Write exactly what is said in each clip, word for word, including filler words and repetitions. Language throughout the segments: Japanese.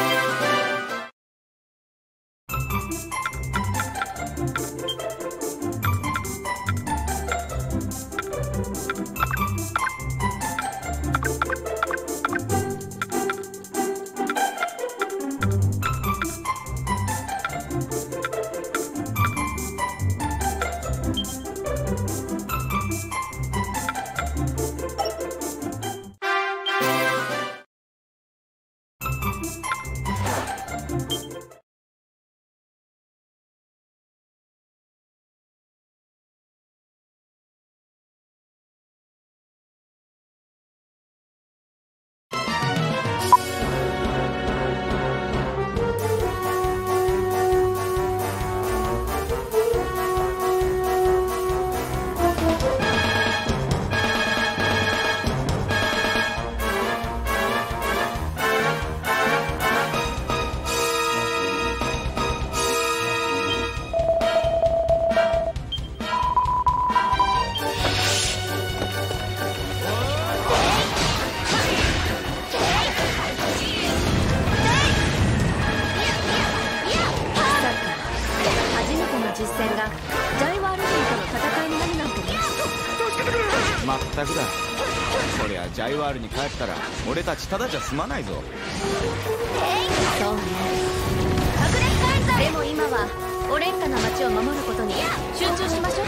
全くだ。そりゃジャイワールに帰ったら俺たちただじゃ済まないぞ。 そうね。でも今はオレンカの町を守ることに集中しましょう。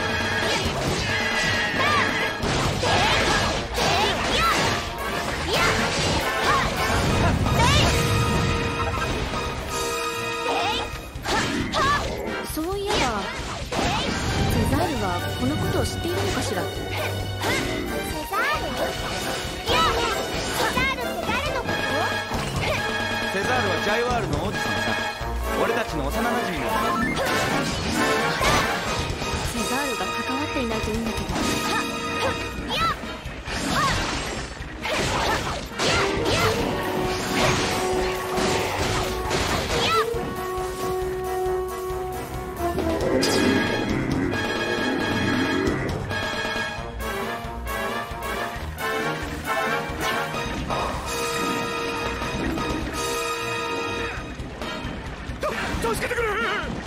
そういえばセザールはこのことを知っているのかしら。 セザールはジャイワールの王子さんさ。俺たちの幼馴染なんだ。 セザールが関わっていないといいんだけど。 助けてくれ。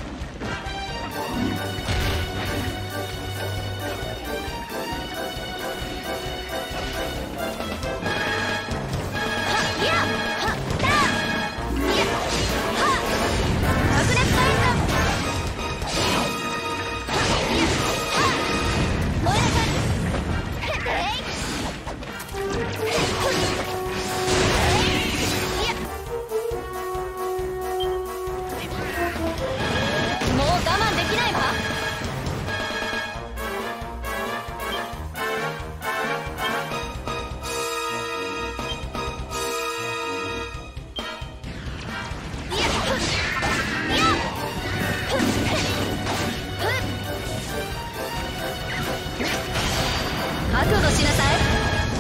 覚悟しなさい。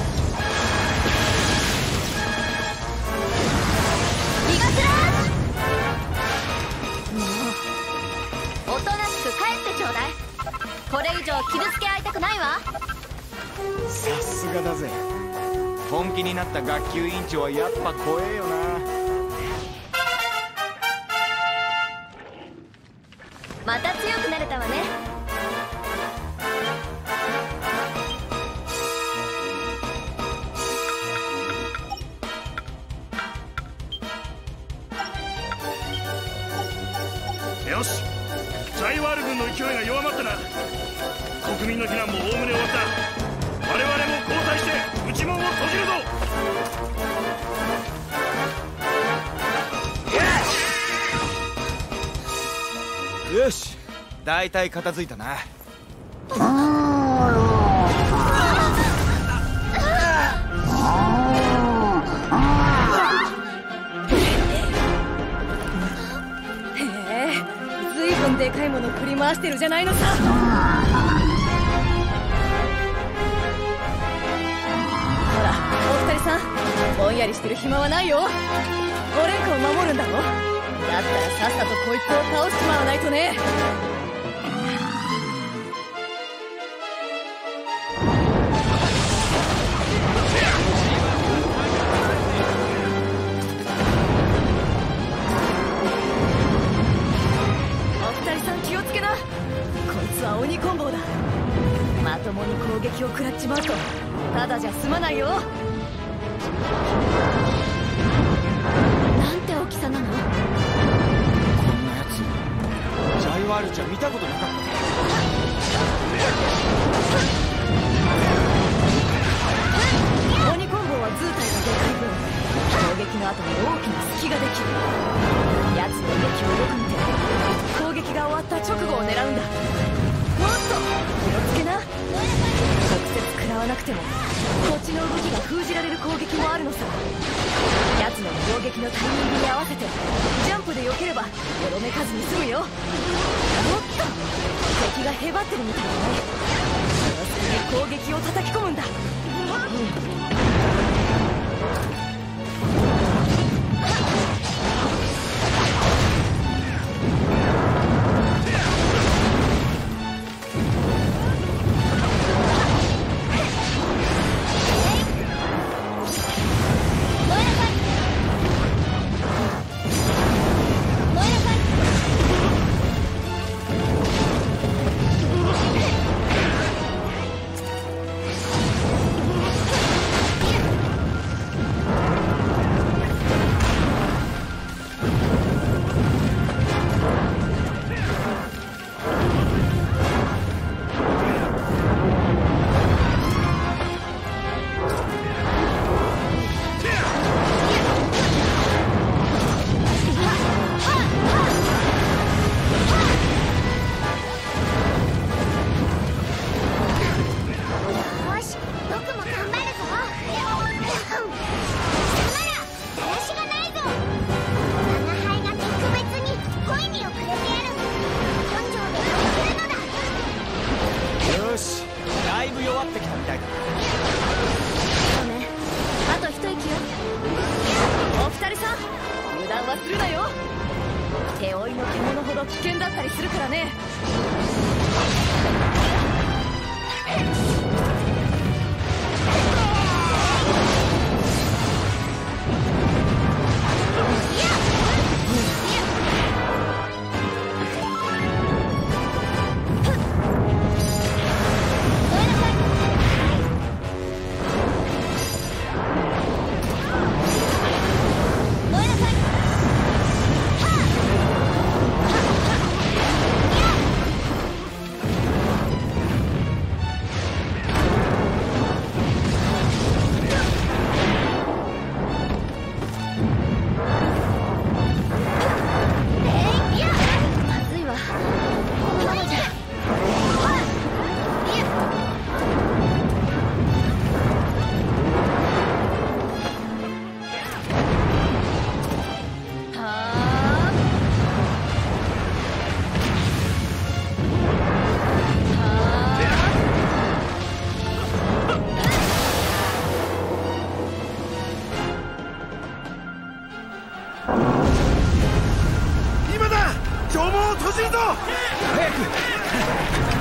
ギガスラッシュ。もうおとなしく帰ってちょうだい。これ以上傷つけ合いたくないわ。 さすがだぜ。本気になった学級委員長はやっぱ怖えよな。 また強くなれたわね。 よし、ジャイワール軍の勢いが弱まったな。国民の避難もおおむね終わった。我々も交代して内門を閉じるぞ。 よし、大体片付いたな。 でかいもの振り回してるじゃないのさ。ほら、お二人さん、ぼんやりしてる暇はないよ。オレンカを守るんだろ。だったらさっさとこいつを倒しちまわないとね。 撃を食らっちまうとただじゃ済まないよ。 なんて大きさなの？ こんなやつジャイワールじゃ見たことなかった。 鬼コンボは図体がでかい分攻撃の後に大きな隙ができる。奴の動きをよく見て攻撃が終わった直後を狙うんだ。もっと気をつけな。直接食らわなくてもこっちの動きが封じられる攻撃もあるのさ。奴の攻撃のタイミングに合わせてジャンプで避ければよろめかずに済むよ。おっと敵がへばってるみたいだね。その隙に攻撃を叩き込むんだ。するなよ。手負いの獣ほど危険だったりするからね。 今だ！城門を閉じるぞ！早く！